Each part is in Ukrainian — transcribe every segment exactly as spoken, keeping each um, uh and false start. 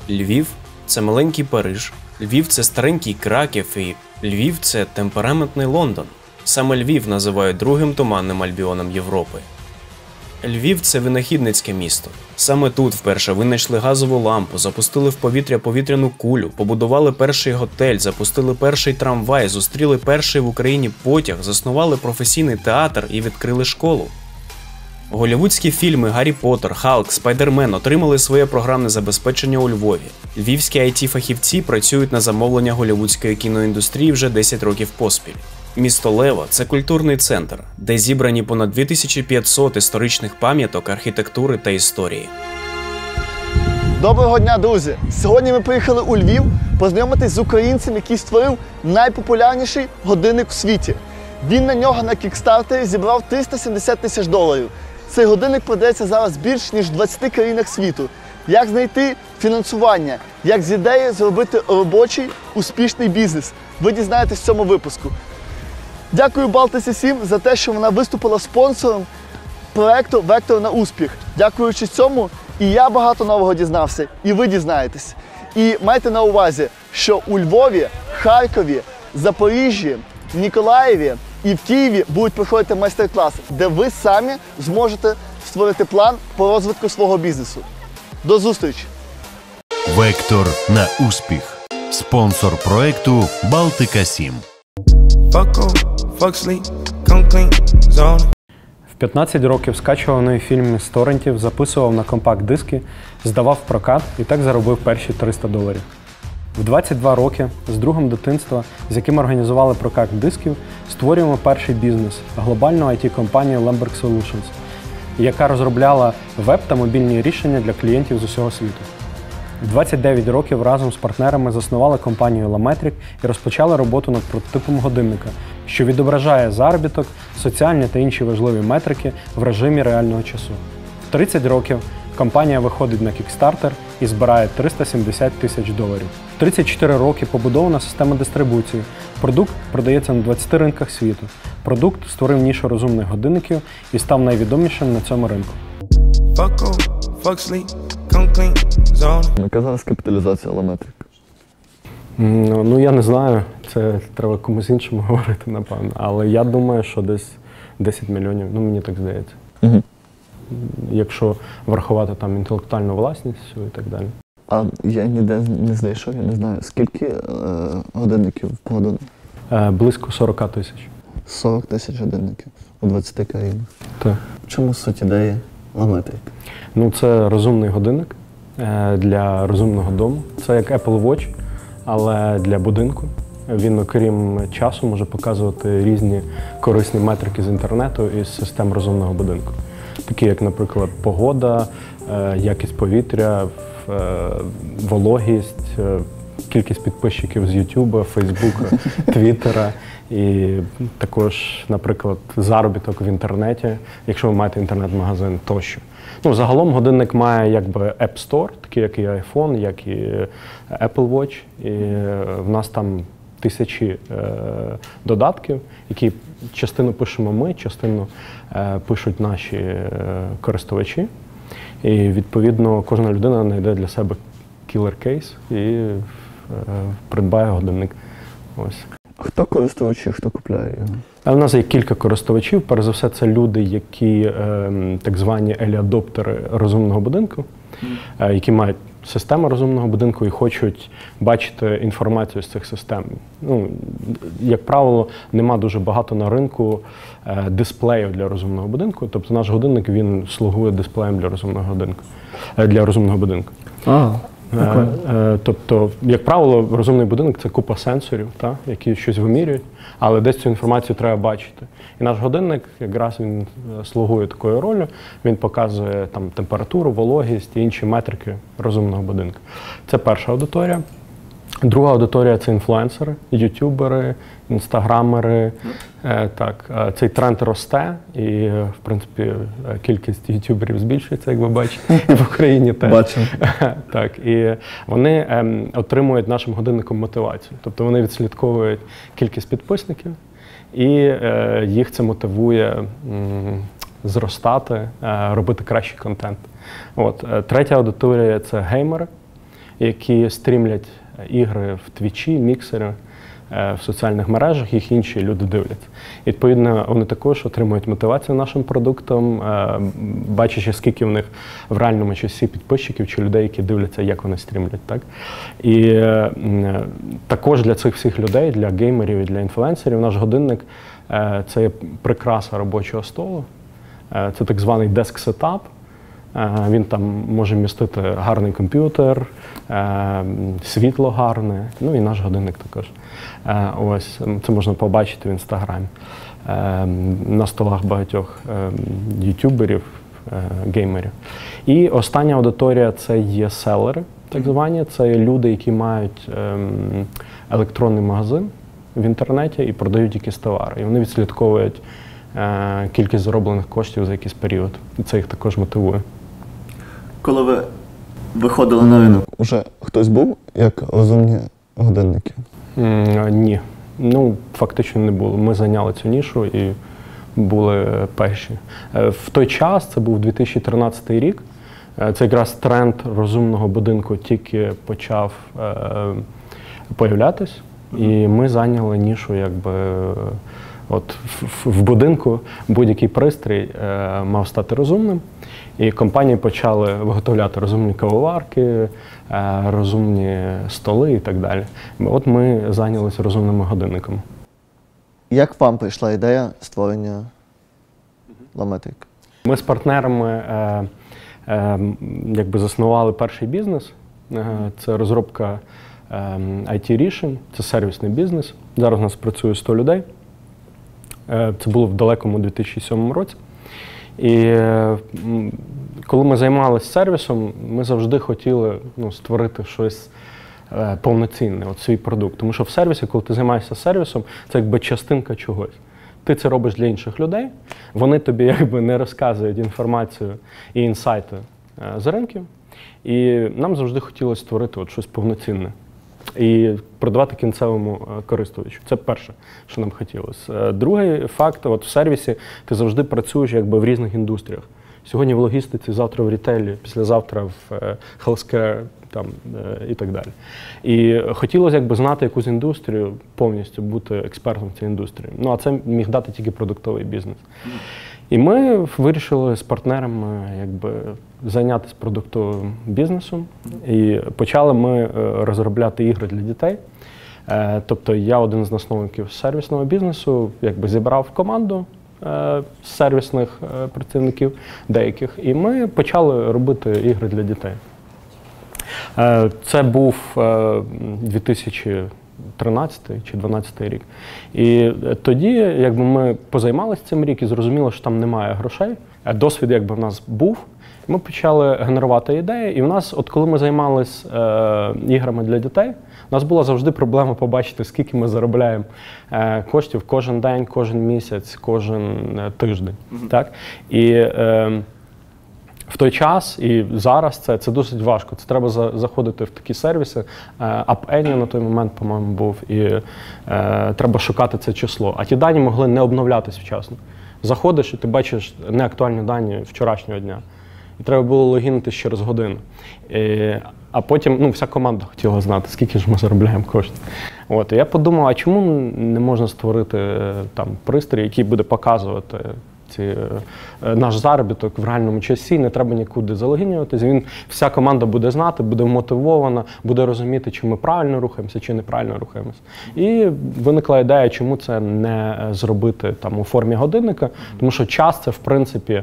Львів – це маленький Париж, Львів – це старенький Краків і Львів – це темпераментний Лондон. Саме Львів називають другим туманним Альбіоном Європи. Львів – це винахідницьке місто. Саме тут вперше винайшли газову лампу, запустили в повітря повітряну кулю, побудували перший готель, запустили перший трамвай, зустріли перший в Україні потяг, заснували професійний театр і відкрили школу. Голлівудські фільми «Гаррі Поттер», «Халк», «Спайдермен» отримали своє програмне забезпечення у Львові. Львівські ай ті-фахівці працюють на замовлення голлівудської кіноіндустрії вже десять років поспіль. Місто Лева – це культурний центр, де зібрані понад дві тисячі п'ятсот історичних пам'яток архітектури та історії. Доброго дня, друзі! Сьогодні ми приїхали у Львів познайомитись з українцем, який створив найпопулярніший годинник у світі. Він на нього на кікстартері зібрав триста сімдесят тисяч доларів. Цей годинник продається зараз більш ніж в двадцяти країнах світу. Як знайти фінансування, як з ідеї зробити робочий, успішний бізнес – ви дізнаєтесь в цьому випуску. Дякую Балтиці сім за те, що вона виступила спонсором проєкту «Вектор на успіх». Дякуючи цьому, і я багато нового дізнався, і ви дізнаєтесь. І майте на увазі, що у Львові, Харкові, Запоріжжі, Ніколаєві і в Києві будуть проходити майстер-класи, де ви самі зможете створити план по розвитку свого бізнесу. До зустрічі! Вектор на успіх. Спонсор проекту Балтика сім. В п'ятнадцять років скачував нові фільми з торрентів, записував на компакт-диски, здавав в прокат і так заробив перші триста доларів. В двадцять два роки з другом дитинства, з яким організували прокат дисків, створюємо перший бізнес – глобальну ай ті-компанію Lemberg Solutions, яка розробляла веб та мобільні рішення для клієнтів з усього світу. В двадцять дев'ять років разом з партнерами заснували компанію Lametric і розпочали роботу над прототипом годинника, що відображає заробіток, соціальні та інші важливі метрики в режимі реального часу. В тридцять років компанія виходить на Kickstarter і збирає триста сімдесят тисяч доларів. В тридцять чотири роки побудована система дистрибуції. Продукт продається на двадцяти ринках світу. Продукт створив нішу розумних годинників і став найвідомішим на цьому ринку. Яка зараз капіталізація Lametric? Ну, ну, я не знаю. Це треба комусь іншому говорити, напевно. Але я думаю, що десь десять мільйонів, ну мені так здається. Угу. Якщо врахувати там інтелектуальну власність і так далі. А я ніде не знайшов, я не знаю, скільки е, годинників продано? Е, близько сорок тисяч. сорок тисяч годинників у двадцяти країнах. Так. Чому суть ідеї Lametric? Ну, це розумний годинник е, для розумного дому. Це як Apple Watch, але для будинку. Він, окрім часу, може показувати різні корисні метрики з інтернету і з систем розумного будинку. Такі, як, наприклад, погода, якість повітря, вологість, кількість підписчиків з Ютуба, Фейсбука, Твіттера. І також, наприклад, заробіток в інтернеті, якщо ви маєте інтернет-магазин тощо. Ну, загалом годинник має якби App Store, такий як і iPhone, як і Apple Watch. І в нас там тисячі е, додатків, які частину пишемо ми, частину е, пишуть наші е, користувачі. І, відповідно, кожна людина знайде для себе кілер-кейс і е, придбає годинник. Ось. Хто користувачі, хто купляє його? У нас є кілька користувачів. Перш за все, це люди, які е, так звані елі-адоптери розумного будинку, е, які мають систему розумного будинку і хочуть бачити інформацію з цих систем. Ну, як правило, нема дуже багато на ринку е, дисплеїв для розумного будинку. Тобто наш годинник, він слугує дисплеєм для розумного годинку, е, для розумного будинку. А, е, е, тобто, як правило, розумний будинок – це купа сенсорів, та, які щось вимірюють, але десь цю інформацію треба бачити. І наш годинник, якраз він слугує такою ролью, він показує там температуру, вологість і інші метрики розумного будинку. Це перша аудиторія. Друга аудиторія – це інфлюенсери, ютубери, інстаграмери. Е, так, цей тренд росте і, в принципі, кількість ютуберів збільшується, як ви бачите, і в Україні теж. Бачимо. Так, і вони е, отримують нашим годинником мотивацію. Тобто вони відслідковують кількість підписників, і е, їх це мотивує м, зростати, е, робити кращий контент. От. Третя аудиторія – це геймери. які стрімлять ігри в твічі, міксери, в соціальних мережах, їх інші люди дивляться. І, відповідно, вони також отримують мотивацію нашим продуктом, бачачи, скільки в них в реальному часі підписчиків чи людей, які дивляться, як вони стрімлять. Так? І також для цих всіх людей, для геймерів і для інфлюенсерів, наш годинник – це є прикраса робочого столу, це так званий деск-сетап. Він там може містити гарний комп'ютер, світло гарне, ну і наш годинник також. Ось, це можна побачити в інстаграмі на столах багатьох ютуберів, геймерів. І остання аудиторія – це є селери, так звані. Це є люди, які мають електронний магазин в інтернеті і продають якісь товари. І вони відслідковують кількість зароблених коштів за якийсь період. І це їх також мотивує. Коли ви виходили на ринок, уже хтось був як розумні годинники? Mm, ні. Ну, фактично не було. Ми зайняли цю нішу і були перші. В той час, це був дві тисячі тринадцятий рік, це якраз тренд розумного будинку тільки почав е, появлятись, і ми зайняли нішу, якби, от в, в будинку будь-який пристрій е, мав стати розумним. І компанії почали виготовляти розумні кавоварки, розумні столи і так далі. От ми зайнялися розумними годинниками. Як вам прийшла ідея створення Ламетрик? Ми з партнерами е, е, якби заснували перший бізнес. Е, це розробка е, ай ті-рішень, це сервісний бізнес. Зараз у нас працює сто людей. Е, це було в далекому дві тисячі сьомому році. І коли ми займалися сервісом, ми завжди хотіли ну, створити щось е, повноцінне, от свій продукт. Тому що в сервісі, коли ти займаєшся сервісом, це якби частинка чогось. Ти це робиш для інших людей, вони тобі якби не розказують інформацію і інсайти е, з ринків. І нам завжди хотілося створити от щось повноцінне і продавати кінцевому користувачу. Це перше, що нам хотілося. Другий факт, от в сервісі ти завжди працюєш якби в різних індустріях. Сьогодні в логістиці, завтра в рітейлі, післязавтра в healthcare там, і так далі. І хотілося якби знати якусь індустрію, повністю бути експертом в цій індустрії. Ну, а це міг дати тільки продуктовий бізнес. І ми вирішили з партнерами якби, зайнятися продуктовим бізнесом. І почали ми розробляти ігри для дітей. Тобто я один з засновників сервісного бізнесу, якби зібрав команду з сервісних працівників деяких, і ми почали робити ігри для дітей. Це був дві тисячі тринадцятий чи дванадцятий рік. І тоді якби, ми позаймалися цим рік і зрозуміли, що там немає грошей. Досвід якби, в нас був. Ми почали генерувати ідеї, і в нас, от коли ми займалися е, іграми для дітей, у нас була завжди проблема побачити, скільки ми заробляємо е, коштів кожен день, кожен місяць, кожен е, тиждень. Mm-hmm. Так? І е, в той час і зараз це, це досить важко. Це треба за, заходити в такі сервіси. App Annie на той момент, по-моєму, був, і е, треба шукати це число. А ті дані могли не обновлятися вчасно. Заходиш і ти бачиш неактуальні дані вчорашнього дня. І треба було логінити через годину. І, а потім ну, вся команда хотіла знати, скільки ж ми заробляємо коштів. От, і я подумав, а чому не можна створити там, пристрій, який буде показувати ці, наш заробіток в реальному часі, не треба нікуди залогінюватися. Він, вся команда буде знати, буде мотивована, буде розуміти, чи ми правильно рухаємося, чи неправильно рухаємося. І виникла ідея, чому це не зробити там, у формі годинника, тому що час – це, в принципі,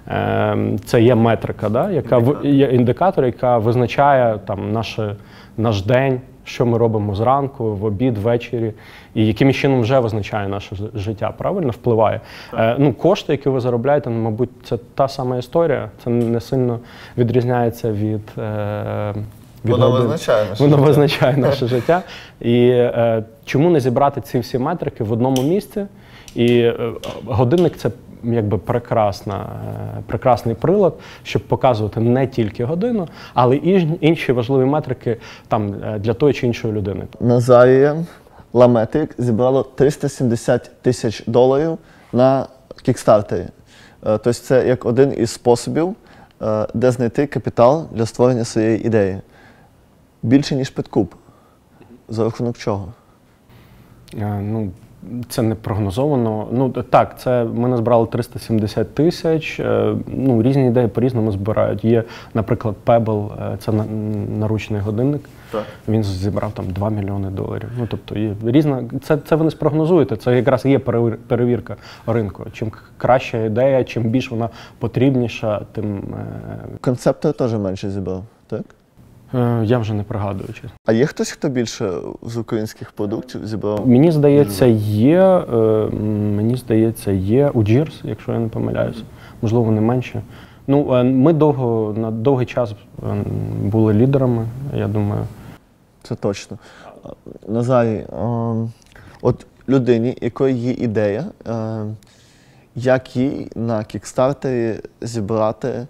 це є метрика, да, яка індикатор, є індикатор, яка визначає там, наше, наш день, що ми робимо зранку, в обід, ввечері, і яким чином вже визначає наше життя, правильно, впливає. Е, ну, кошти, які ви заробляєте, мабуть, це та сама історія, це не сильно відрізняється від... Е, від Воно визначає наше Воно життя. визначає наше життя. І е, чому не зібрати ці всі метрики в одному місці? І е, годинник – це якби прекрасна, прекрасний прилад, щоб показувати не тільки годину, але і інші важливі метрики там, для тої чи іншої людини. Назарія Ламетрик зібрало триста сімдесят тисяч доларів на кікстартері. Тобто це як один із способів, де знайти капітал для створення своєї ідеї. більше, ніж підкуп. За рахунок чого? Е, ну, це не прогнозовано. Ну, так, це ми назбирали триста сімдесят тисяч. Е, ну, різні ідеї по-різному збирають. Є, наприклад, Pebble, е, це на, наручний годинник. Так. Він зібрав там два мільйони доларів. Ну, тобто, є різна... Це, це ви не спрогнозуєте, це якраз є перевір- перевірка ринку. Чим краща ідея, чим більш вона потрібніша, тим... Е... Концептор теж менше зібрав, так? Е, я вже не пригадую. Чесно. А є хтось, хто більше з українських продуктів зібрав? Мені здається, є, е, мені здається, є у Джірс, якщо я не помиляюся. Можливо, не менше. Ну, е, ми довго, на довгий час е, були лідерами, я думаю. Це точно. Назарій, ем, от людині, якої є ідея, ем, як їй на кікстартері зібрати е,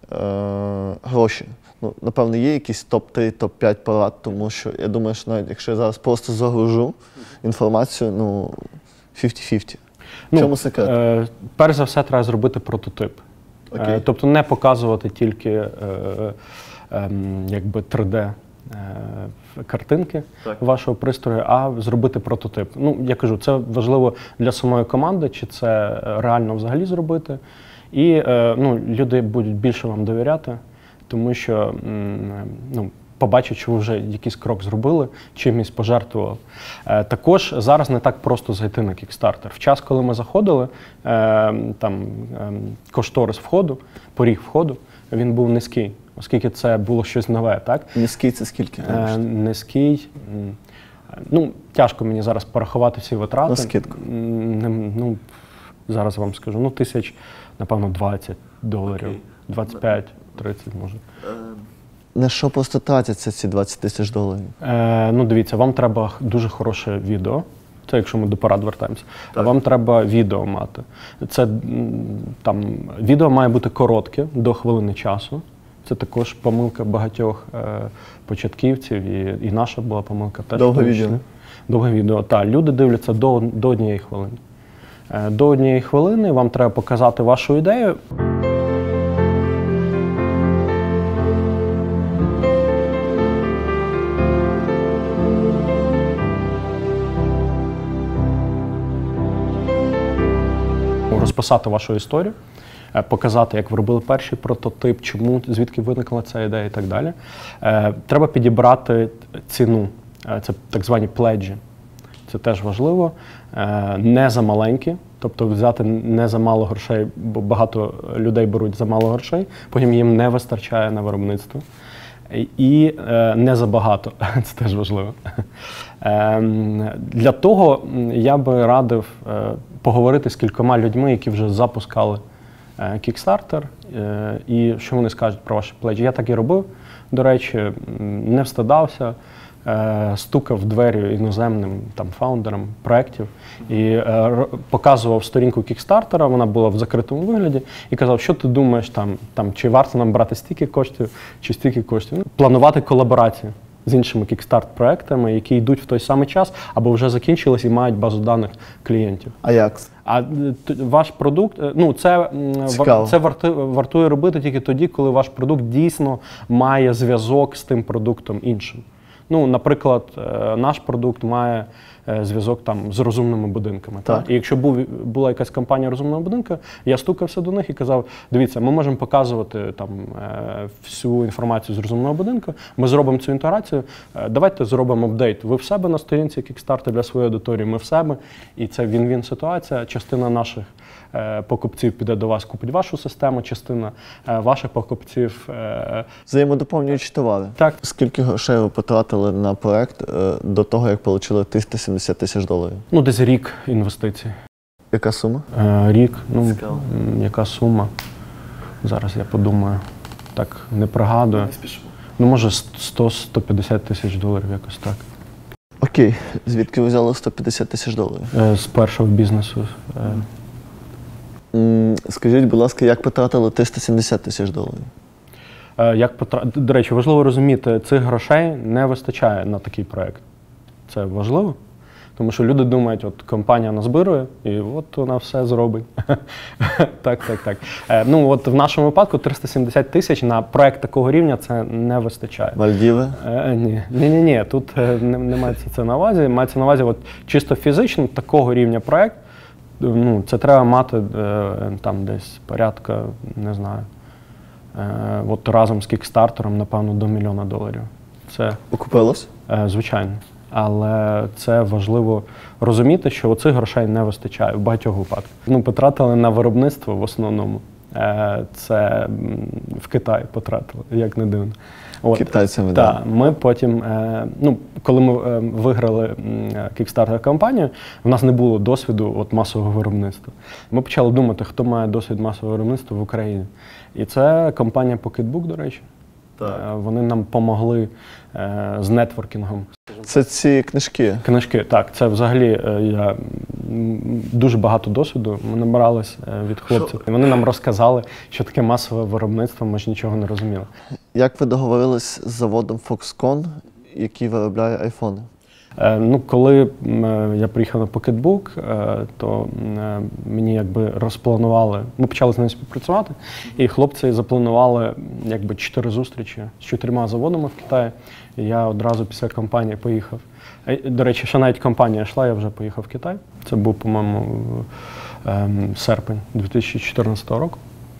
гроші. Ну, напевно, є якісь топ три, топ п'ять порад, тому що я думаю, що навіть якщо я зараз просто загружу інформацію, ну, фіфті фіфті. В чому секрет? Е, перш за все, треба зробити прототип. Е, тобто не показувати тільки е, е, якби три де е, картинки Так. вашого пристрою, а зробити прототип. Ну, я кажу, це важливо для самої команди, чи це реально взагалі зробити. І е, ну, люди будуть більше вам довіряти, тому що ну, побачать, що ви вже якийсь крок зробили, чимось пожертвували. Е, також зараз не так просто зайти на Kickstarter. В час, коли ми заходили, е, там е, кошторис входу, поріг входу, він був низький, оскільки це було щось нове, так? Низький це скільки? Е, низький, ну, тяжко мені зараз порахувати всі витрати. На скидку? Ну, зараз вам скажу, ну, тисяч, напевно, двадцять доларів, двадцять п'ять тридцять може. На що просто тратяться ці двадцять тисяч доларів? Е, ну, дивіться, вам треба дуже хороше відео. Це якщо ми до порад вертаємося. Вам треба відео мати. Це там відео має бути коротке, до хвилини часу. Це також помилка багатьох е, початківців, і, і наша була помилка теж. Довге відео? Довге відео, так. Люди дивляться до, до однієї хвилини. Е, до однієї хвилини вам треба показати вашу ідею. Розписати вашу історію, показати, як ви робили перший прототип, чому, звідки виникла ця ідея і так далі. Треба підібрати ціну, це так звані пледжі. Це теж важливо. Не за маленькі, тобто взяти не за мало грошей, бо багато людей беруть за мало грошей, потім їм не вистачає на виробництво. І не забагато, це теж важливо. Для того я би радив поговорити з кількома людьми, які вже запускали Kickstarter, і що вони скажуть про ваші пледжі. Я так і робив, до речі, не встидався, стукав в двері іноземним там, фаундерам проєктів і показував сторінку Kickstarter, вона була в закритому вигляді, і казав, що ти думаєш, там, там, чи варто нам брати стільки коштів, чи стільки коштів. Планувати колаборацію з іншими Kickstart-проектами, які йдуть в той самий час, або вже закінчились і мають базу даних клієнтів. А як? А ваш продукт, ну це, це варти, вартує робити тільки тоді, коли ваш продукт дійсно має зв'язок з тим продуктом іншим. Ну, наприклад, наш продукт має зв'язок там з розумними будинками. Так. І якщо був, була якась компанія розумного будинку, я стукався до них і казав, дивіться, ми можемо показувати там всю інформацію з розумного будинку, ми зробимо цю інтеграцію, давайте зробимо апдейт. Ви в себе на сторінці Kickstarter для своєї аудиторії, ми в себе, і це він-він ситуація. Частина наших покупців піде до вас, купить вашу систему, частина ваших покупців. Взаємодоповнюючі товари. Так. Скільки грошей ви потратили на проект до того, як отримали триста сімдесят тисяч доларів? Ну, десь рік інвестицій. Яка сума? Е, рік, ну, Цікаво. яка сума? Зараз я подумаю. Так, не пригадую. Ну, може, сто - сто п'ятдесят тисяч доларів, якось так. Окей. Звідки ви взяли сто п'ятдесят тисяч доларів? Е, з першого бізнесу. Е. Скажіть, будь ласка, як потратили триста сімдесят тисяч доларів? Е, як потра... До речі, важливо розуміти, цих грошей не вистачає на такий проєкт. Це важливо. Тому що люди думають, от компанія назбирує, і от вона все зробить. Так, так, так. Е, ну, от в нашому випадку триста сімдесят тисяч на проект такого рівня це не вистачає. Мальдіви? Е, ні, ні, ні, ні, тут е, не, не мається це на увазі. Мається на увазі от, чисто фізично такого рівня проект. Ну, це треба мати е, там десь порядка, не знаю, е, от разом з кікстартером, напевно, до мільйона доларів. Це, Окупилось? е, звичайно. Але це важливо розуміти, що оцих грошей не вистачає в багатьох випадках. Ну, потратили на виробництво в основному. Е, це м, в Китаї потратили, як не дивно. От. Китайцями, Так, да. ми потім, е, ну, коли ми е, виграли Kickstarter кампанію, в нас не було досвіду от, масового виробництва. Ми почали думати, хто має досвід масового виробництва в Україні. І це компанія Pocketbook, до речі. Так. Е, Вони нам допомогли е, з нетворкінгом. Це ці книжки. Книжки, так, це взагалі е, я м, дуже багато досвіду ми набрались е, від хлопців. І вони нам розказали, що таке масове виробництво, ми ж нічого не розуміли. Як ви договорились з заводом Foxconn, який виробляє айфони? Е, ну, коли м, е, я приїхав на Pocketbook, е, то м, е, мені якби розпланували, ми почали з ними співпрацювати, і хлопці запланували якби чотири зустрічі з чотирма заводами в Китаї. І я одразу після кампанії поїхав. Е, До речі, ще навіть кампанія йшла, я вже поїхав в Китай. Це був, по-моєму, е, серпень дві тисячі чотирнадцятого року.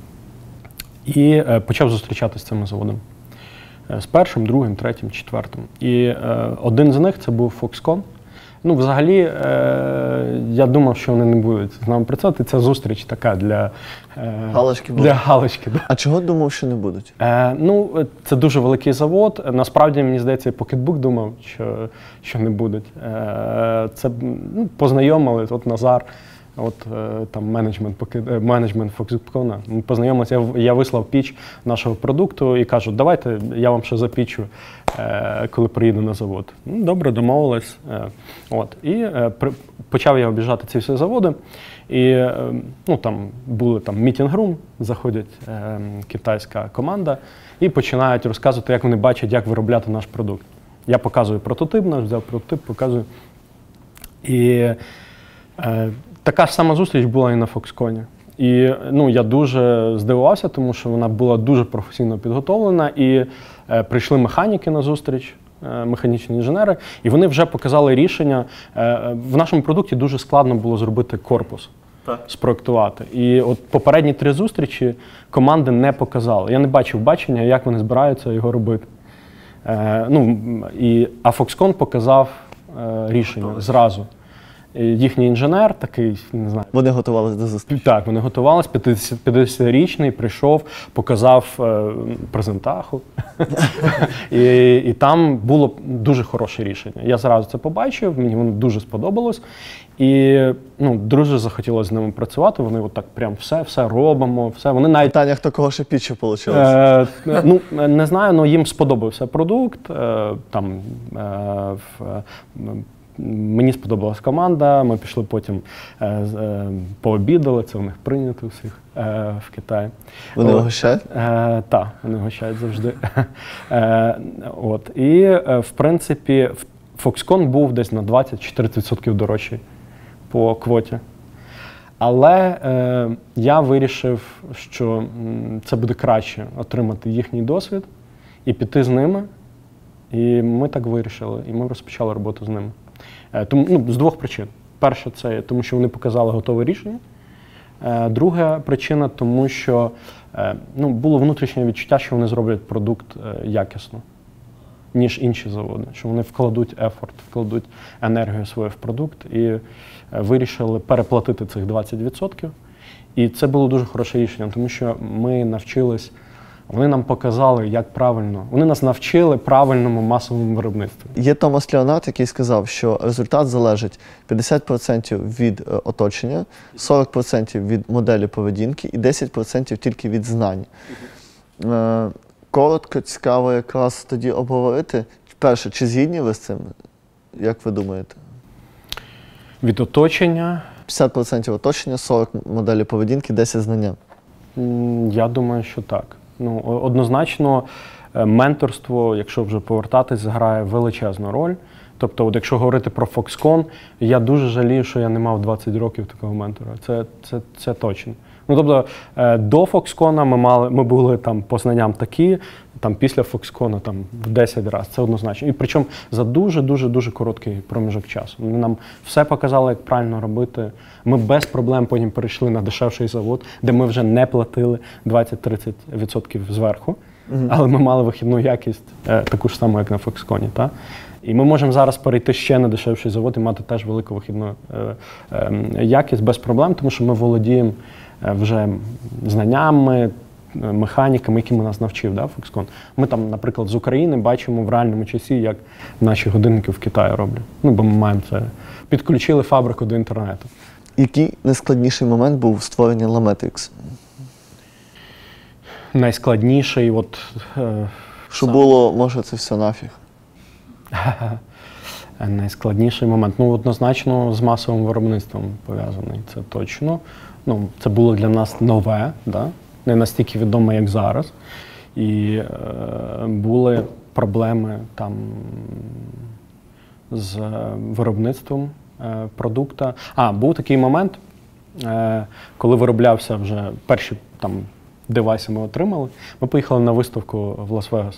І е, почав зустрічатися з цими заводами. З першим, другим, третім, четвертим. І е, один з них це був Foxconn. Ну, взагалі, е, я думав, що вони не будуть з нами працювати. Ця зустріч така для е, Галочки були. для галочки. Да. А чого думав, що не будуть? Е, ну, це дуже великий завод. Насправді, мені здається, Pocketbook думав, що, що не будуть. Е, це ну, познайомили, от Назар. От е, там менеджмент, поки- менеджмент Foxconn. Ми познайомилися, я, я вислав піч нашого продукту і кажу, давайте я вам ще запічу, е, коли приїду на завод. Ну, добре, домовились. Е, от. І е, при, почав я об'їжджати ці всі заводи. І е, ну, там були там мітінг-рум, заходять е, китайська команда і починають розказувати, як вони бачать, як виробляти наш продукт. Я показую прототип наш, взяв прототип, показую. І е, така ж сама зустріч була і на Foxconn. І ну, я дуже здивувався, тому що вона була дуже професійно підготовлена. І е, прийшли механіки на зустріч, е, механічні інженери, і вони вже показали рішення. Е, в нашому продукті дуже складно було зробити корпус, Так. спроектувати. І от попередні три зустрічі команди не показали. Я не бачив бачення, як вони збираються його робити. Е, ну, і, а Foxconn показав е, рішення зразу. І їхній інженер такий, не знаю. Вони готувалися до зустрічі. Так, вони готувалися, п'ятдесятирічний, прийшов, показав е, презентаху. і, і там було дуже хороше рішення. Я зразу це побачив, мені воно дуже сподобалось. І ну, дуже захотілося з ними працювати. Вони отак прям все, все робимо, все. Вони навіть Питання, хто кого ще пічу вийшло? Е, ну, не знаю, але їм сподобався продукт. Е, там, е, в, е, мені сподобалась команда, ми пішли потім, е, е, пообідали, це у них прийнято всіх е, в Китаї. Вони От. гощають? Е, так, вони гощають завжди. е, от. І, е, в принципі, Foxconn був десь на двадцять-чотиридцять відсотків дорожчий по квоті. Але е, я вирішив, що м, це буде краще отримати їхній досвід і піти з ними. І ми так вирішили, і ми розпочали роботу з ними. Е, тому, ну, з двох причин. Перша – це тому, що вони показали готове рішення. Е, друга причина – тому що е, ну, було внутрішнє відчуття, що вони зроблять продукт е, якісно, ніж інші заводи. Що вони вкладуть ефорт, вкладуть енергію свою в продукт і е, вирішили переплатити цих двадцять відсотків. І це було дуже хороше рішення, тому що ми навчились, вони нам показали, як правильно, вони нас навчили правильному масовому виробництву. Є Томас Леонард, який сказав, що результат залежить п'ятдесят відсотків від е, оточення, сорок відсотків від моделі поведінки і десять відсотків тільки від знань. Е, коротко, цікаво якраз тоді обговорити. Перше, чи згідні ви з цим? Як ви думаєте? Від оточення, п'ятдесят відсотків оточення, сорок відсотків моделі поведінки, десять відсотків знання. м, я думаю, що так. Ну, о- однозначно, е, менторство, якщо вже повертатись, грає величезну роль. Тобто, от якщо говорити про Foxconn, я дуже жалію, що я не мав двадцять років такого ментора. Це, це, це точно. Ну, тобто, до Foxconn ми мали, ми були там по знанням такі, там після Foxconn там в десять разів, це однозначно. І причому за дуже-дуже-дуже короткий проміжок часу. Вони нам все показали, як правильно робити. Ми без проблем потім перейшли на дешевший завод, де ми вже не платили двадцять-тридцять відсотків зверху, mm-hmm. але ми мали вихідну якість е, таку ж саму, як на Foxconn. Та? І ми можемо зараз перейти ще на дешевший завод і мати теж велику вихідну е, е, якість без проблем, тому що ми володіємо вже знаннями, механіками, якими нас навчив, да, Foxconn. Ми там, наприклад, з України бачимо в реальному часі, як наші годинники в Китаї роблять. Ну, бо ми маємо це. Підключили фабрику до інтернету. Який найскладніший момент був в створенні LaMetrix? Найскладніший, от... Е, Що сам... було, може, це все нафіг? Найскладніший момент. Ну, однозначно, з масовим виробництвом пов'язаний, це точно. Ну, це було для нас нове, да? Не настільки відоме, як зараз. І е, були проблеми там з виробництвом е, продукту. А, був такий момент, е, коли вироблявся вже перші там девайси ми отримали. Ми поїхали на виставку в Лас-Вегас.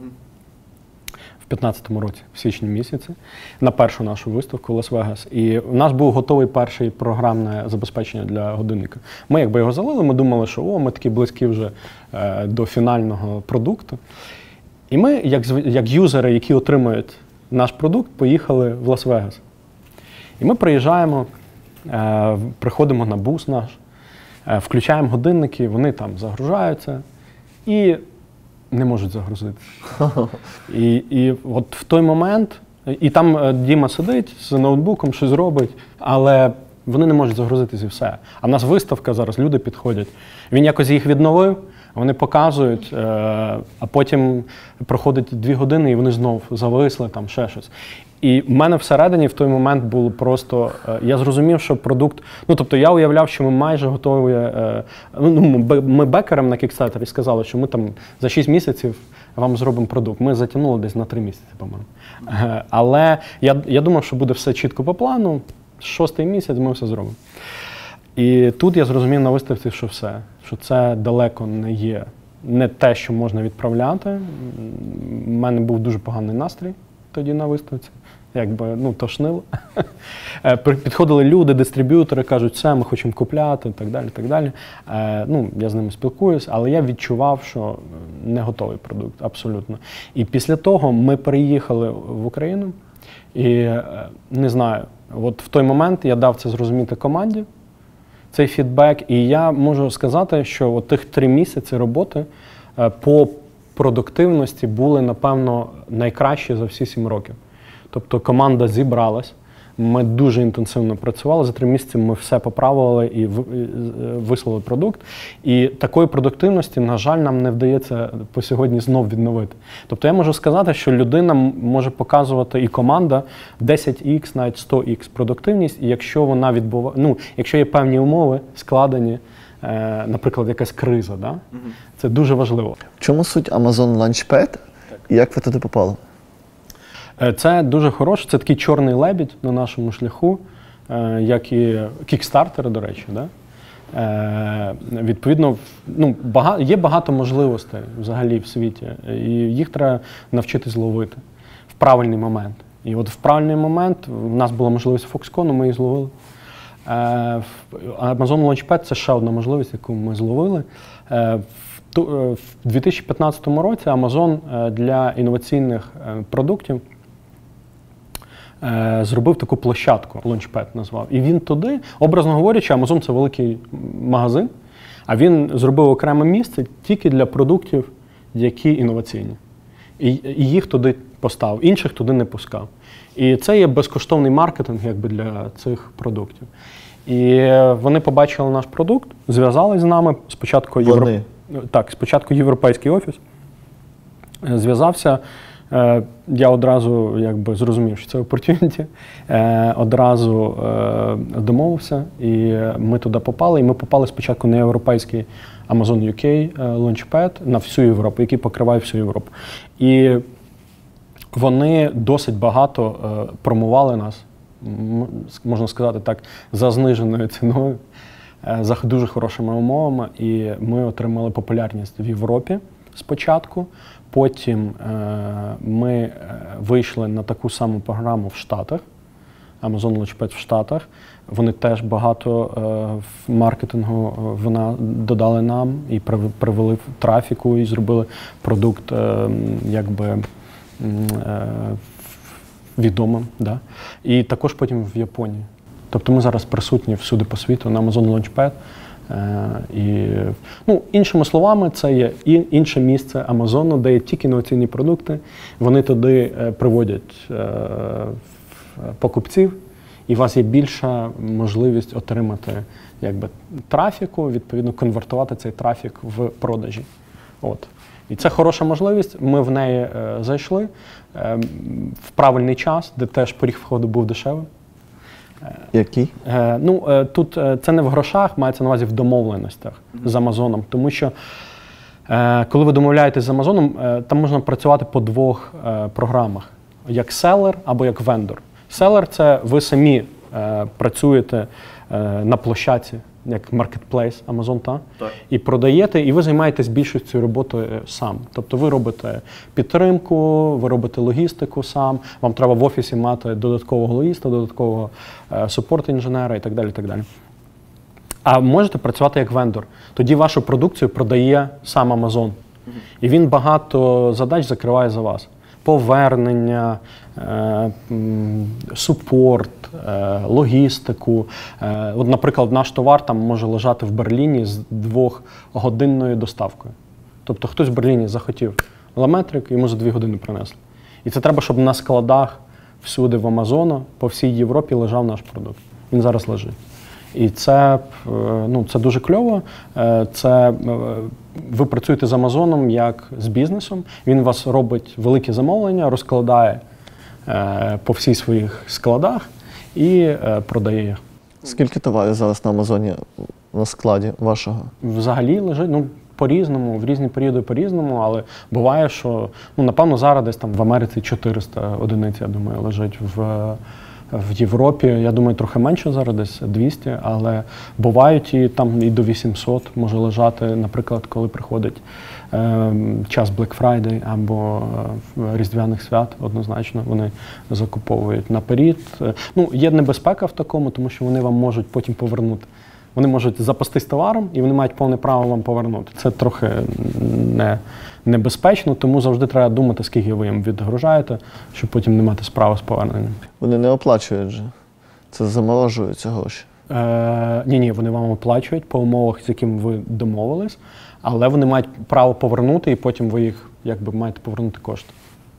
В п'ятнадцятому році, в січні місяці, на першу нашу виставку Лас-Вегас. І у нас був готовий перший програмне забезпечення для годинника. Ми якби його залили, ми думали, що о, ми такі близькі вже е, до фінального продукту. І ми, як, як юзери, які отримують наш продукт, поїхали в Лас-Вегас. І ми приїжджаємо, е, приходимо на бус наш, е, включаємо годинники, вони там загружаються і не можуть загрузити. І, і от в той момент, і там Діма сидить з ноутбуком, щось робить, але вони не можуть загрузитись і все. А в нас виставка зараз, люди підходять. Він якось їх відновив, вони показують, а потім проходить дві години і вони знов зависли, там ще щось. І в мене всередині в той момент було просто, я зрозумів, що продукт, ну тобто я уявляв, що ми майже готові, ну ми бекерам на Kickstarter сказали, що ми там за шість місяців вам зробимо продукт. Ми затягнули десь на три місяці, по-моєму. Але я, я думав, що буде все чітко по плану, шостий місяць ми все зробимо. І тут я зрозумів на виставці, що все, що це далеко не є, не те, що можна відправляти. У мене був дуже поганий настрій тоді на виставці. Якби, ну, тошнило. Підходили люди, дистриб'ютори, кажуть, все, ми хочемо купляти, так далі, так далі. Ну, я з ними спілкуюсь, але я відчував, що не готовий продукт, абсолютно. І після того ми переїхали в Україну, і, не знаю, от в той момент я дав це зрозуміти команді, цей фідбек, і я можу сказати, що от тих три місяці роботи по продуктивності були, напевно, найкращі за всі сім років. Тобто команда зібралась, ми дуже інтенсивно працювали, за три місяці ми все поправили і вислали продукт. І такої продуктивності, на жаль, нам не вдається по сьогодні знов відновити. Тобто я можу сказати, що людина може показувати і команда десять ікс, навіть сто ікс продуктивність, і якщо вона відбуває, ну, якщо є певні умови складені, е, наприклад, якась криза, да? Угу. Це дуже важливо. В чому суть Amazon Launchpad і як ви туди попали? Це дуже хороше, це такий чорний лебідь на нашому шляху, як і Kickstarter, до речі. Да? Відповідно, ну, багато, є багато можливостей взагалі в світі, і їх треба навчитись ловити в правильний момент. І от в правильний момент в нас була можливість Foxconn, ми її зловили. Amazon Launchpad – це ще одна можливість, яку ми зловили. В дві тисячі п'ятнадцятому році Amazon для інноваційних продуктів зробив таку площадку, Launchpad назвав. І він туди, образно говорячи, Amazon – це великий магазин, а він зробив окреме місце тільки для продуктів, які інноваційні. І, і їх туди поставив, інших туди не пускав. І це є безкоштовний маркетинг якби, для цих продуктів. І вони побачили наш продукт, зв'язались з нами, спочатку, Євро... так, спочатку європейський офіс, зв'язався. Я одразу якби, зрозумів, що це opportunity, одразу домовився, і ми туди попали. І ми попали спочатку на європейський Amazon ю кей Launchpad на всю Європу, який покриває всю Європу. І Вони досить багато е, промували нас, м, можна сказати так, за зниженою ціною, е, за дуже хорошими умовами, і ми отримали популярність в Європі спочатку. Потім е, ми е, вийшли на таку саму програму в Штатах, Amazon Launchpad в Штатах. Вони теж багато е, в маркетингу вона додали нам і привели трафіку, і зробили продукт е, якби е, відомим. Да? І також потім в Японії. Тобто ми зараз присутні всюди по світу на Amazon Launchpad. Е, і, ну, іншими словами, це є інше місце Амазону, де є тільки інноваційні продукти. Вони туди е, приводять е, покупців, і у вас є більша можливість отримати якби, трафіку, відповідно конвертувати цей трафік в продажі. От. І це хороша можливість, ми в неї е, зайшли е, в правильний час, де теж поріг входу був дешевий. Який? Е, ну, е, тут е, це не в грошах, мається на увазі в домовленостях mm-hmm. з Амазоном, тому що е, коли ви домовляєтесь з Амазоном, е, там можна працювати по двох е, програмах, як селер або як вендор. Селер – це ви самі е, працюєте е, на площадці, як маркетплейс Amazon, та? Так. І продаєте, і ви займаєтесь більшістю роботою сам. Тобто ви робите підтримку, ви робите логістику сам, вам треба в офісі мати додаткового логіста, додаткового е, супорт-інженера і так далі, і так далі. А можете працювати як вендор. Тоді вашу продукцію продає сам Amazon. Угу. І він багато задач закриває за вас. Повернення, е, супорт, е, логістику. Е, от, наприклад, наш товар там може лежати в Берліні з двохгодинною доставкою. Тобто хтось в Берліні захотів ламетрик, йому за дві години принесли. І це треба, щоб на складах всюди в Амазону, по всій Європі лежав наш продукт. Він зараз лежить. І це, ну, це дуже кльово. Це, ви працюєте з Амазоном як з бізнесом. Він у вас робить великі замовлення, розкладає по всіх своїх складах і продає їх. Скільки товарів зараз на Амазоні на складі вашого? Взагалі лежить, ну, по-різному, в різні періоди по-різному, але буває, що, ну, напевно, зараз десь там в Америці чотириста одиниць, я думаю, лежить в В Європі, я думаю, трохи менше зараз, десь двісті, але бувають і там і до вісімсот може лежати, наприклад, коли приходить е, час Black Friday або е, Різдвяних свят, однозначно, вони закуповують наперед. Ну, є небезпека в такому, тому що вони вам можуть потім повернути. Вони можуть запастись товаром, і вони мають повне право вам повернути. Це трохи не, небезпечно, тому завжди треба думати, скільки ви їм відгружаєте, щоб потім не мати справи з поверненням. Вони не оплачують же? Це заморожуються гроші? Е, ні-ні, вони вам оплачують по умовах, з якими ви домовились, але вони мають право повернути, і потім ви їх якби маєте повернути кошти.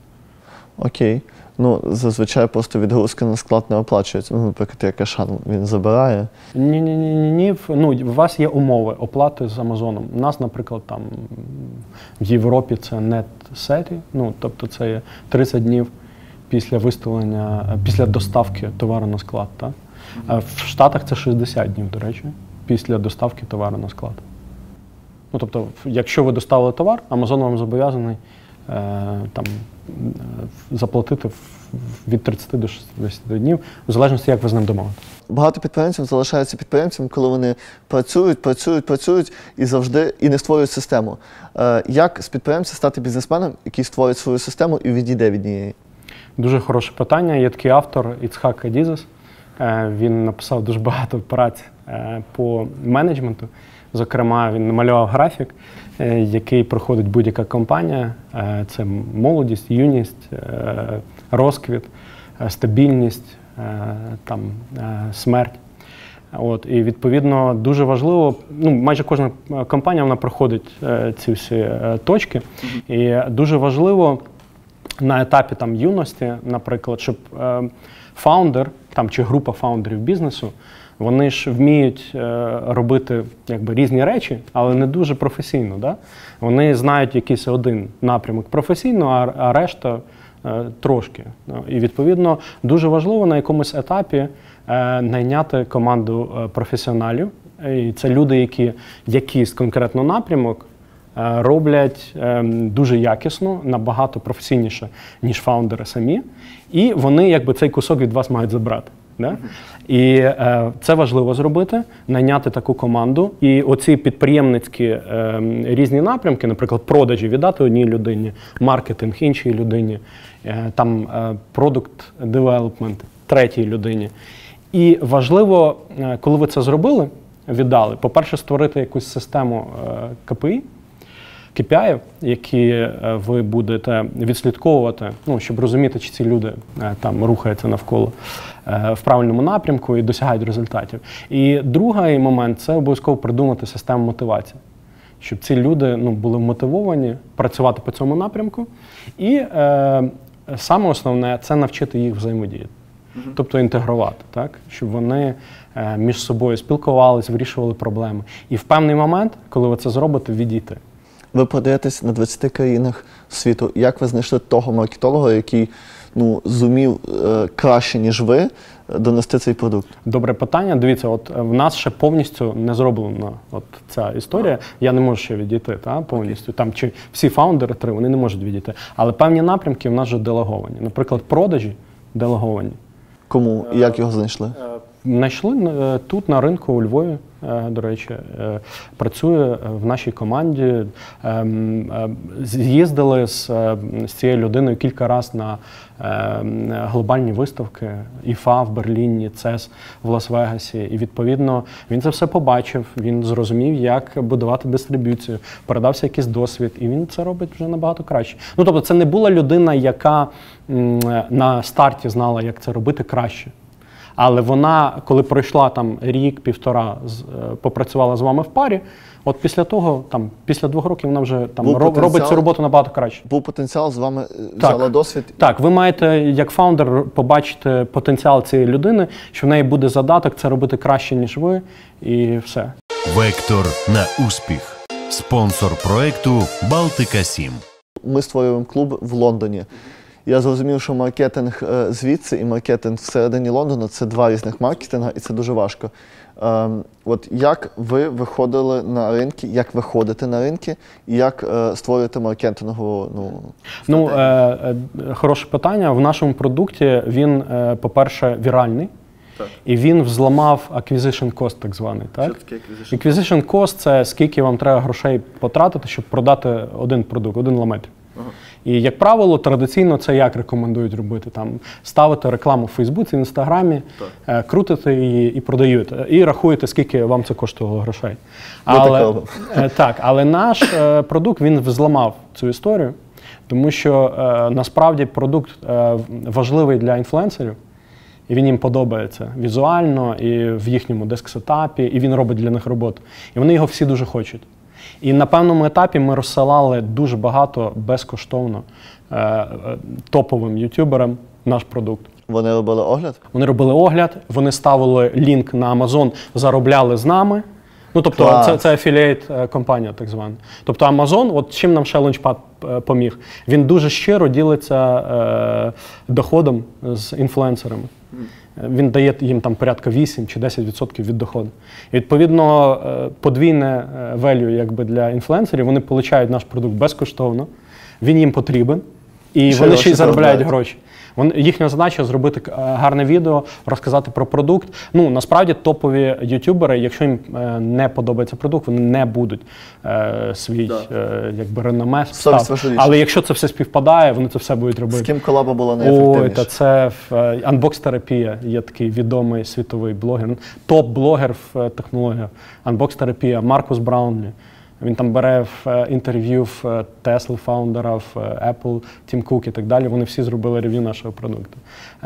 Окей. Ну, зазвичай просто відгрузка на склад не оплачується. Ну, наприклад, як Ашан, він забирає. Ні-ні-ні, ну, у вас є умови оплати з Амазоном. У нас, наприклад, там в Європі це net-сеті, ну, тобто це є тридцять днів після виставлення, після доставки товару на склад, так? А в Штатах це шістдесят днів, до речі, після доставки товару на склад. Ну, тобто, якщо ви доставили товар, Амазон вам зобов'язаний е, там заплатити від тридцяти до шістдесяти днів, в залежності, як ви з ним домовитесь. Багато підприємців залишаються підприємцями, коли вони працюють, працюють, працюють і завжди і не створюють систему. Як з підприємця стати бізнесменом, який створить свою систему і відійде від неї? Дуже хороше питання. Є такий автор Іцхак Кадізес. Він написав дуже багато праць по менеджменту. Зокрема, він намалював графік, який проходить будь-яка компанія. Це молодість, юність, розквіт, стабільність, там, смерть. От, і, відповідно, дуже важливо, ну, майже кожна компанія вона проходить ці всі точки. Mm-hmm. І дуже важливо на етапі там, юності, наприклад, щоб фаундер там, чи група фаундерів бізнесу, вони ж вміють е, робити якби, різні речі, але не дуже професійно. Да? Вони знають якийсь один напрямок професійно, а, а решта е, трошки. І, відповідно, дуже важливо на якомусь етапі е, найняти команду е, професіоналів. І це люди, які якийсь конкретно напрямок роблять дуже якісно, набагато професійніше, ніж фаундери самі, і вони якби цей кусок від вас мають забрати. Да? І е, це важливо зробити, найняти таку команду. І оці підприємницькі е, різні напрямки, наприклад, продажі віддати одній людині, маркетинг іншій людині, е, там е, продукт девелопмент третій людині. І важливо, е, коли ви це зробили, віддали, по-перше, створити якусь систему е, ка пі і, кей пі ай, які ви будете відслідковувати, ну, щоб розуміти, чи ці люди там рухаються навколо в правильному напрямку і досягають результатів. І другий момент – це обов'язково придумати систему мотивації, щоб ці люди ну, були мотивовані працювати по цьому напрямку. І е, саме основне – це навчити їх взаємодіяти. Mm-hmm. Тобто інтегрувати, так? Щоб вони е, між собою спілкувалися, вирішували проблеми. І в певний момент, коли ви це зробите, відійти. Ви продаєтесь на двадцяти країнах світу. Як ви знайшли того маркетолога, який ну, зумів е, краще, ніж ви, донести цей продукт? Добре питання. Дивіться, от в нас ще повністю не зроблена от ця історія. Я не можу ще відійти, та, повністю. Там, чи всі фаундери три, вони не можуть відійти. Але певні напрямки в нас вже делеговані. Наприклад, продажі делеговані. Кому і як його знайшли? Знайшли тут, на ринку у Львові, до речі, працює в нашій команді. З'їздили з, з цією людиною кілька разів на глобальні виставки, ай еф ей в Берліні, цес в Лас-Вегасі. І, відповідно, він це все побачив, він зрозумів, як будувати дистриб'юцію, передався якийсь досвід, і він це робить вже набагато краще. Ну, тобто, це не була людина, яка на старті знала, як це робити краще. Але вона, коли пройшла там рік-півтора, попрацювала з вами в парі, от після того, там, після двох років вона вже там робить цю роботу набагато краще. Був потенціал, з вами взяла так, досвід? Так, ви маєте, як фаундер, побачити потенціал цієї людини, що в неї буде задаток це робити краще, ніж ви, і все. Вектор на успіх. Спонсор проекту Балтика сім. Ми створюємо клуб в Лондоні. Я зрозумів, що маркетинг звідси і маркетинг всередині Лондона – це два різних маркетинга, і це дуже важко. Ем, от як ви виходили на ринки, як виходите на ринки, і як е, створюєте маркетингову ну, Ну, е, е, хороше питання. В нашому продукті він, е, по-перше, віральний. Так. І він взламав acquisition cost, так званий. Так? Що таке acquisition? Acquisition cost – це скільки вам треба грошей потратити, щоб продати один продукт, один ламетр. Ага. І, як правило, традиційно це як рекомендують робити? Там, ставити рекламу в Фейсбуці, в Інстаграмі, е, крутити її і продаєте. І рахуєте, скільки вам це коштувало грошей. Але, е, так, але наш е, продукт, він взламав цю історію, тому що е, насправді продукт е, важливий для інфлюенсерів, і він їм подобається візуально, і в їхньому деск-сетапі, і він робить для них роботу. І вони його всі дуже хочуть. І на певному етапі ми розсилали дуже багато безкоштовно е, топовим ютуберам наш продукт. Вони робили огляд? Вони робили огляд, вони ставили лінк на Amazon, заробляли з нами. Ну, тобто це, це афілієйт компанія, так звана. Тобто Amazon, от чим нам ще Launchpad поміг, він дуже щиро ділиться е, доходом з інфлюенсерами. Він дає їм там порядка вісім чи десять відсотків від доходу. І, відповідно, подвійне value якби для інфлюенсерів, вони отримують наш продукт безкоштовно, він їм потрібен, і Що вони ще й заробляють гроші. Вон, їхня задача – зробити гарне відео, розказати про продукт. Ну, насправді, топові ютубери, якщо їм е, не подобається продукт, вони не будуть е, свій да. е, якби, реноме ставити. Але якщо це все співпадає, вони це все будуть робити. З ким колаба була найефективніша? Ой, та це Unbox Therapy, є такий відомий світовий блогер, топ-блогер в технологіях. Unbox Therapy, Маркус Браунлі. Він там бере в інтерв'ю в Tesla фаундера, в Apple, Тім Кук і так далі. Вони всі зробили рев'ю нашого продукту.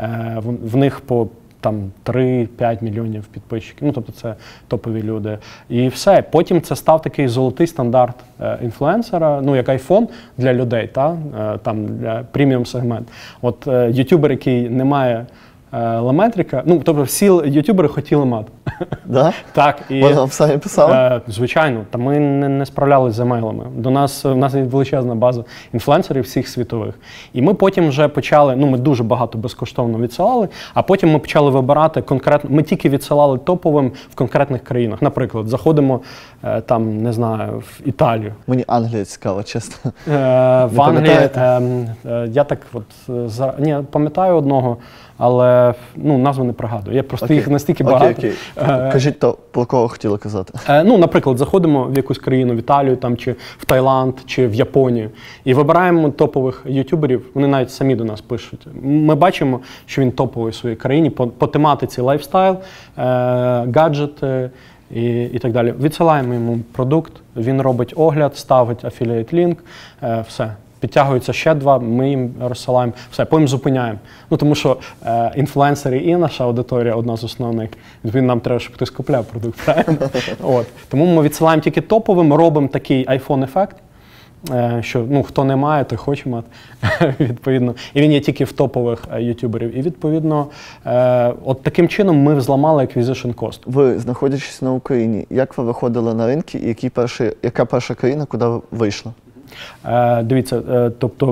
В них по там три-п'ять мільйонів підписчиків. Ну, тобто це топові люди. І все. Потім це став такий золотий стандарт інфлюенсера, ну, як айфон для людей, та? Там для преміум сегмент. От ютубер, який не має Леметрика, ну, тобто всі ютубери хотіли мат. Да? Так, і, Вони вам самі писали? Е, звичайно, та ми не, не справлялися з емейлами. До нас, в нас є величезна база інфлюенсерів всіх світових. І ми потім вже почали, ну, ми дуже багато безкоштовно відсилали, а потім ми почали вибирати конкретно, ми тільки відсилали топовим в конкретних країнах. Наприклад, заходимо, е, там, не знаю, в Італію. Мені Англія цікава, чесно. Е, в Англії, пам'ятаєте? е, е, я так от, е, за, ні, пам'ятаю одного, але ну, назву не пригадую. Я просто Окей. їх настільки Окей, багато. окей. Е, Кажіть, то про кого хотіли казати? Е, Ну, наприклад, заходимо в якусь країну, в Італію, там, чи в Таїланд, чи в Японію, і вибираємо топових ютуберів, вони навіть самі до нас пишуть. Ми бачимо, що він топовий в своїй країні по, по тематиці лайфстайл, е, гаджети і, і так далі. Відсилаємо йому продукт, він робить огляд, ставить affiliate лінк, е, все. Підтягуються ще два, ми їм розсилаємо, все, потім зупиняємо. Ну, тому що е, інфлюенсери і наша аудиторія одна з основних, відповідно, нам треба, щоб хтось купляв продукт, правильно? От. Тому ми відсилаємо тільки топовим, робимо такий iPhone-ефект, е, що ну, хто не має, той хоче мати, відповідно. І він є тільки в топових е, ютуберів. І, відповідно, е, от таким чином ми взламали acquisition cost. Ви, знаходячись на Україні, як ви виходили на ринки і які перші, яка перша країна, куди ви вийшли? Е, дивіться, е, тобто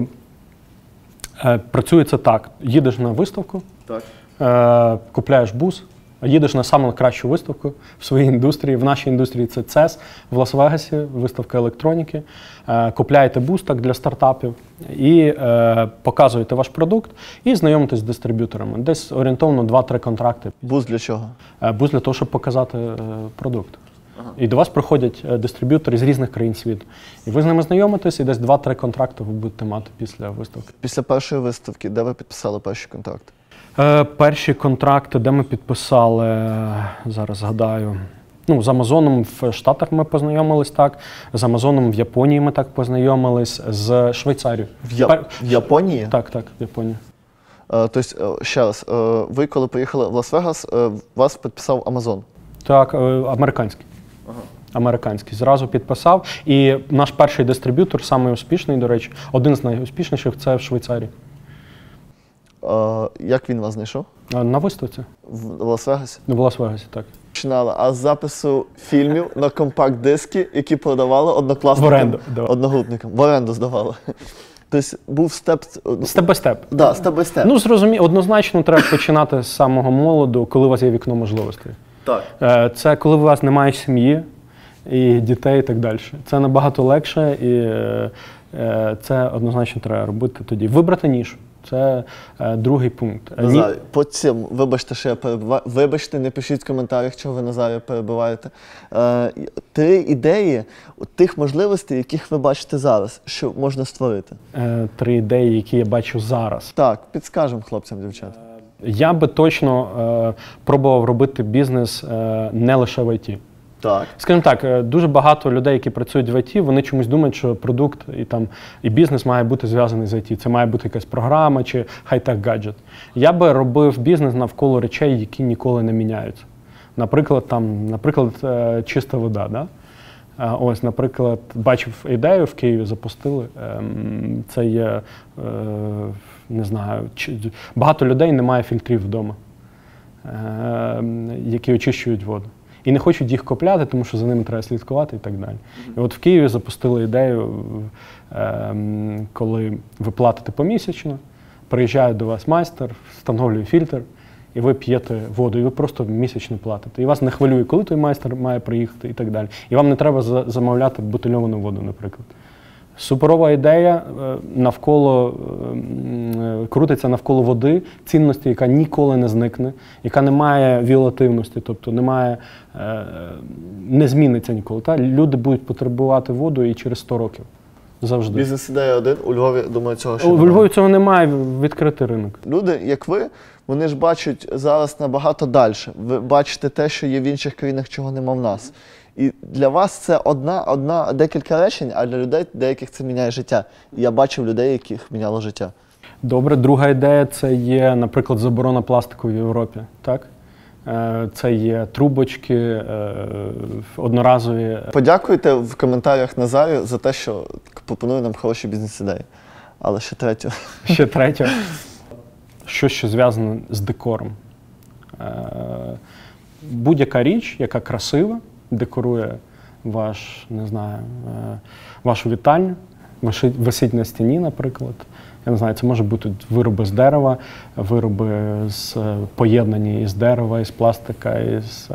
е, працює це так. Їдеш на виставку, Так. е, купляєш бус, їдеш на саму кращу виставку в своїй індустрії. В нашій індустрії це цес в Лас-Вегасі, виставка електроніки. Е, купляєте бус так для стартапів і е, показуєте ваш продукт і знайомитесь з дистриб'юторами. Десь орієнтовно два-три контракти. Бус для чого? Е, бус для того, щоб показати е, продукт. І до вас приходять е, дистриб'ютори з різних країн світу. І ви з ними знайомитесь, і десь два-три контракти ви будете мати після виставки. Після першої виставки, де ви підписали перші контракти? Е, перші контракти, де ми підписали, е, зараз згадаю, ну, з Амазоном в Штатах ми познайомились так, з Амазоном в Японії ми так познайомились, з Швейцарією. В, Я... Пер- в Японії? Так, так, в Японії. Е, тобто, е, ще раз, е, ви коли приїхали в Лас-Вегас, е, вас підписав Амазон? Так, е, американський. Ага. Американський. Зразу підписав. І наш перший дистриб'ютор, самий успішний, до речі, один з найуспішніших, це в Швейцарії. Е, як він вас знайшов? Е, На виставці. В Лас-Вегасі? В Лас-Вегасі, так. Починали, а з запису фільмів на компакт-диски, які продавали однокласникам, В оренду, да. одногрупникам. В оренду здавали. Тобто був степ... Степ-бай-степ. Да, степ-бай-степ. Ну, зрозуміло, однозначно треба починати з самого молоду, коли у вас є вікно можливостей. Так. Е, Це коли у вас немає сім'ї і дітей і так далі. Це набагато легше і е, е, це однозначно треба робити тоді. Вибрати нішу. Це е, другий пункт. Е, ні- Назарій, по цьому, вибачте, що я перебиваю. Вибачте, не пишіть в коментарях, чого ви Назарія перебиваєте. Е, три ідеї тих можливостей, яких ви бачите зараз, що можна створити. е, Три ідеї, які я бачу зараз. Так, підскажемо хлопцям, дівчатам. Я би точно е, пробував робити бізнес е, не лише в ай ті. Так. Скажімо так, е, дуже багато людей, які працюють в ай ті, вони чомусь думають, що продукт і, там, і бізнес має бути зв'язаний з ай ті. Це має бути якась програма чи хай-тек гаджет. Я би робив бізнес навколо речей, які ніколи не міняються. Наприклад, там, наприклад, е, чиста вода. Да? Е, Ось, наприклад, бачив ідею в Києві, запустили. Ем, Це є, е, не знаю, чи- багато людей не має фільтрів вдома, е, які очищують воду. І не хочуть їх купляти, тому що за ними треба слідкувати і так далі. І от в Києві запустили ідею, ем, коли ви платите помісячно, приїжджає до вас майстер, встановлює фільтр, і ви п'єте воду, і ви просто місячно платите. І вас не хвилює, коли той майстер має приїхати і так далі. І вам не треба за- замовляти бутильовану воду, наприклад. Суперова ідея е, навколо, е, крутиться навколо води, цінності, яка ніколи не зникне, яка не має віолативності, тобто не має, е, не зміниться ніколи. Та? Люди будуть потребувати воду і через сто років. Завжди. Бізнес-ідея один, у Львові, думаю, цього ще У немає. Львові цього немає, відкритий ринок. Люди, як ви, вони ж бачать зараз набагато далі. Ви бачите те, що є в інших країнах, чого нема в нас. І для вас це одна, одна, декілька речень, а для людей деяких це міняє життя. І я бачив людей, яких міняло життя. Добре, друга ідея – це є, наприклад, заборона пластику в Європі. Так? Е, Це є трубочки, е, одноразові. Подякуйте в коментарях Назарію за те, що пропонує нам хороші бізнес-ідеї. Але ще третю. Ще третє. щось, що зв'язане з декором. Будь-яка річ, яка красива, декорує ваш, не знаю, вашу вітальню, висить на стіні, наприклад. Я не знаю, це може бути вироби з дерева, вироби з, поєднані із дерева, із пластика, із,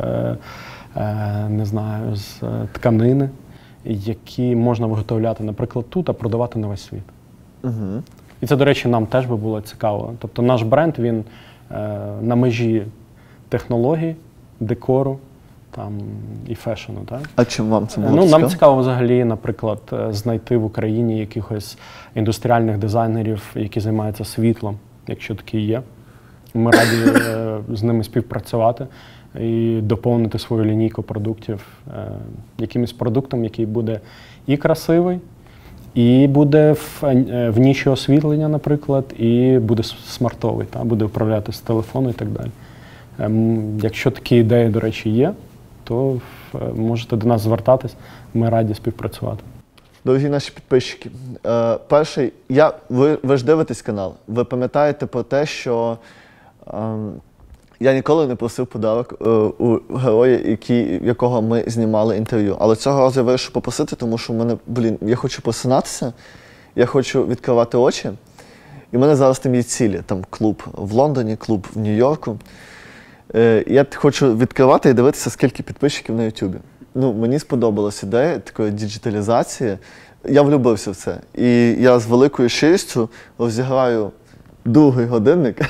не знаю, з тканини, які можна виготовляти, наприклад, тут, а продавати на весь світ. Угу. І це, до речі, нам теж би було цікаво. Тобто наш бренд, він е, на межі технологій, декору там, і фешену. Так? А чим вам це було ну, цікаво? Нам цікаво взагалі, наприклад, знайти в Україні якихось індустріальних дизайнерів, які займаються світлом, якщо такі є. Ми раді е, з ними співпрацювати і доповнити свою лінійку продуктів е, якимось продуктом, який буде і красивий, і буде в, в ніші освітлення, наприклад, і буде смартовий, та, буде управляти з телефону і так далі. Ем, якщо такі ідеї, до речі, є, то можете до нас звертатись, ми раді співпрацювати. Дорогі наші підписчики, е, перший, я, ви, ви ж дивитесь канал, ви пам'ятаєте про те, що е, я ніколи не просив подарок е, у героя, який, якого ми знімали інтерв'ю. Але цього разу я вирішив попросити, тому що в мене, блін, я хочу просинатися, я хочу відкривати очі. І в мене зараз там є цілі. Там клуб в Лондоні, клуб в Нью-Йорку. Е, я хочу відкривати і дивитися, скільки підписчиків на Ютубі. Ну, мені сподобалася ідея такої діджиталізації. Я влюбився в це. І я з великою щирістю розіграю другий годинник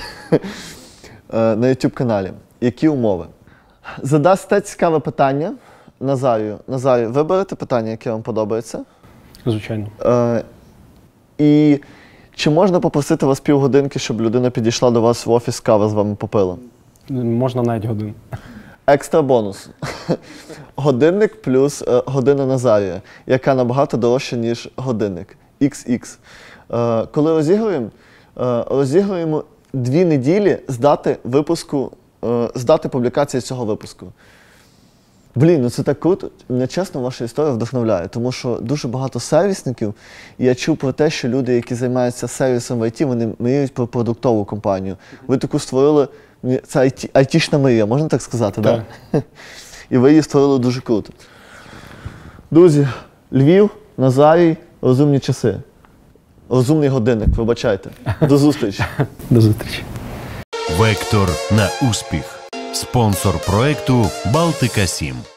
на ютуб-каналі. Які умови? Задасте цікаве питання Назарію. Назарію, виберете питання, яке вам подобається? Звичайно. Е, і чи можна попросити вас півгодинки, щоб людина підійшла до вас в офіс, кава з вами попила? Можна навіть годину. Екстра бонус. Годинник плюс е, година Назарія, яка набагато дорожча, ніж годинник. ікс ікс. Е, коли розігруємо, е, розігруємо дві неділі з дати випуску, е, з дати публікації цього випуску. Блін, ну це так круто. Мене чесно, ваша історія вдохновляє, тому що дуже багато сервісників, і я чув про те, що люди, які займаються сервісом в ай ті, вони мріють про продуктову компанію. Ви таку створили, це ай ті, айтішна мрія, можна так сказати, так? Да? І ви її створили дуже круто. Друзі, Львів, Назарій, розумні часи. Розумний годинник, вибачайте. До зустрічі. До зустрічі. Вектор на успіх. Спонсор проекту Балтика сім.